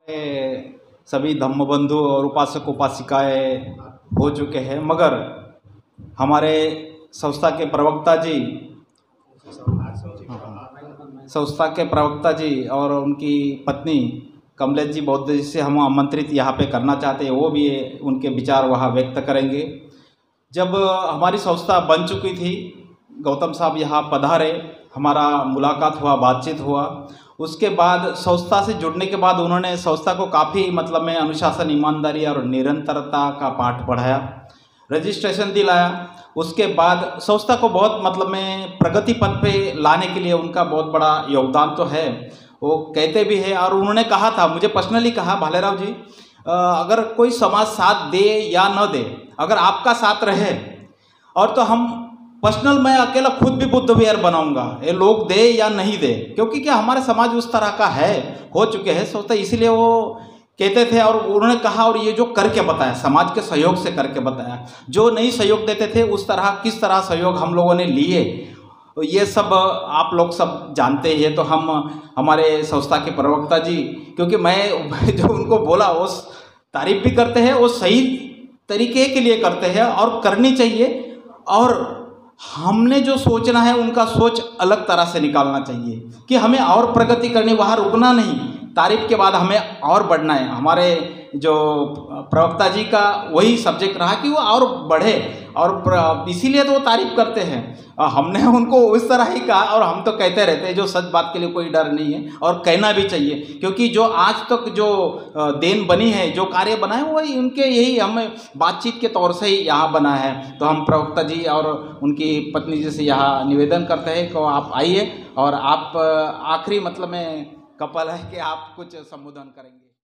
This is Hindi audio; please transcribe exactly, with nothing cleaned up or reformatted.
ए, सभी धम्मबंधु और उपासक उपासिकाएं हो चुके हैं, मगर हमारे संस्था के प्रवक्ता जी संस्था के प्रवक्ता जी और उनकी पत्नी कमलेश जी बौद्ध जी से हम आमंत्रित यहाँ पे करना चाहते हैं। वो भी उनके विचार वहाँ व्यक्त करेंगे। जब हमारी संस्था बन चुकी थी, गौतम साहब यहाँ पधारे, हमारा मुलाकात हुआ, बातचीत हुआ। उसके बाद संस्था से जुड़ने के बाद उन्होंने संस्था को काफ़ी मतलब में अनुशासन, ईमानदारी और निरंतरता का पाठ पढ़ाया, रजिस्ट्रेशन दिलाया। उसके बाद संस्था को बहुत मतलब में प्रगति पथ पे लाने के लिए उनका बहुत बड़ा योगदान तो है, वो कहते भी हैं। और उन्होंने कहा था, मुझे पर्सनली कहा, भालेराव जी, अगर कोई समाज साथ दे या न दे, अगर आपका साथ रहे और तो हम पर्सनल मैं अकेला खुद भी बुद्ध विहार बनाऊंगा, ये लोग दे या नहीं दे, क्योंकि क्या हमारे समाज उस तरह का है, हो चुके हैं सोचते, इसलिए वो कहते थे। और उन्होंने कहा, और ये जो करके बताया, समाज के सहयोग से करके बताया, जो नहीं सहयोग देते थे उस तरह किस तरह सहयोग हम लोगों ने लिए, ये सब आप लोग सब जानते हैं। तो हम हमारे संस्था के प्रवक्ता जी, क्योंकि मैं जो उनको बोला वो तारीफ भी करते हैं, वो सही तरीके के लिए करते हैं और करनी चाहिए। और हमने जो सोचना है उनका सोच अलग तरह से निकालना चाहिए कि हमें और प्रगति करनी, वहाँ रुकना नहीं, तारीफ के बाद हमें और बढ़ना है। हमारे जो प्रवक्ता जी का वही सब्जेक्ट रहा कि वो और बढ़े, और इसीलिए तो वो तारीफ करते हैं। हमने उनको उस तरह ही कहा, और हम तो कहते रहते हैं, जो सच बात के लिए कोई डर नहीं है और कहना भी चाहिए, क्योंकि जो आज तक जो देन बनी है, जो कार्य बना है, वही उनके यही हमें बातचीत के तौर से ही यहाँ बना है। तो हम प्रवक्ता जी और उनकी पत्नी जी से यहाँ निवेदन करते हैं कि आप आइए और आप आखिरी मतलब में कपल है कि आप कुछ संबोधन करेंगे।